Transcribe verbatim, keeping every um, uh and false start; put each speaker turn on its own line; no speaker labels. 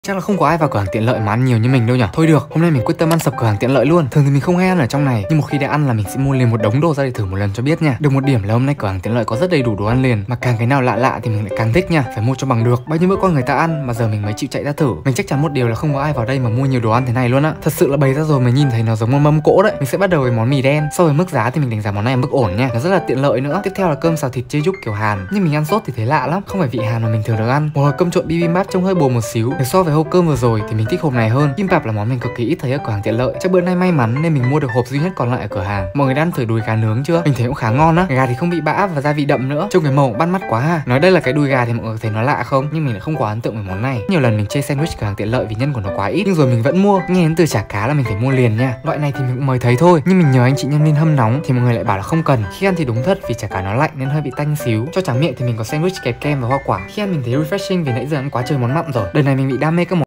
Chắc là không có ai vào cửa hàng tiện lợi mà ăn nhiều như mình đâu nhỉ. Thôi được, hôm nay mình quyết tâm ăn sập cửa hàng tiện lợi luôn. Thường thì mình không hay ăn ở trong này, nhưng một khi đã ăn là mình sẽ mua liền một đống đồ ra để thử một lần cho biết nha. Được một điểm là hôm nay cửa hàng tiện lợi có rất đầy đủ đồ ăn liền, mà càng cái nào lạ lạ thì mình lại càng thích nha. Phải mua cho bằng được. Bao nhiêu bữa con người ta ăn mà giờ mình mới chịu chạy ra thử. Mình chắc chắn một điều là không có ai vào đây mà mua nhiều đồ ăn thế này luôn á. Thật sự là bày ra rồi mới nhìn thấy nó giống một mâm cỗ đấy. Mình sẽ bắt đầu với món mì đen. So với mức giá thì mình đánh giá món này ở mức ổn nha. Nó rất là tiện lợi nữa. Tiếp theo là cơm xào thịt chê giúp kiểu Hàn, nhưng mình ăn sốt thì thấy lạ lắm, không phải vị Hàn mà mình thường được ăn. Một hồi cơm trộn bibimbap trông hơi bồ một xíu. Nếu so với hộp cơm vừa rồi thì mình thích hộp này hơn. Kimbap là món mình cực kỳ ít thấy ở cửa hàng tiện lợi. Chắc bữa nay may mắn nên mình mua được hộp duy nhất còn lại ở cửa hàng. Mọi người đã ăn thử đùi gà nướng chưa? Mình thấy cũng khá ngon á. Gà thì không bị bã và gia vị đậm nữa. Trông cái màu cũng bắt mắt quá ha. Nói đây là cái đùi gà thì mọi người thấy nó lạ không? Nhưng mình lại không quá ấn tượng với món này. Nhiều lần mình chê sandwich cửa hàng tiện lợi vì nhân của nó quá ít, nhưng rồi mình vẫn mua. Nghe đến từ chả cá là mình phải mua liền nha. Loại này thì mình cũng mới thấy thôi, nhưng mình nhờ anh chị nhân viên hâm nóng thì mọi người lại bảo là không cần. Khi ăn thì đúng thật vì chả cá nó lạnh nên hơi bị tanh xíu. Cho tráng miệng thì mình có sandwich kẹp kem và hoa quả. Khi ăn mình thấy refreshing vì nãy giờ ăn quá trời món mặn rồi. Đời này mình bị đam mê